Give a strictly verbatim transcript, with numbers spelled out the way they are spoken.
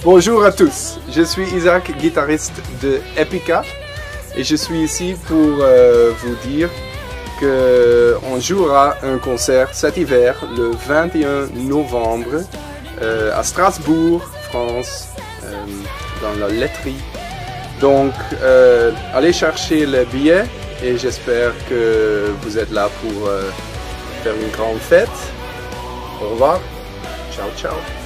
Bonjour à tous, je suis Isaac, guitariste de Epica, et je suis ici pour euh, vous dire qu'on jouera un concert cet hiver, le vingt et un novembre, euh, à Strasbourg, France, euh, dans la laiterie. Donc, euh, allez chercher le billet et j'espère que vous êtes là pour euh, faire une grande fête. Au revoir, ciao ciao.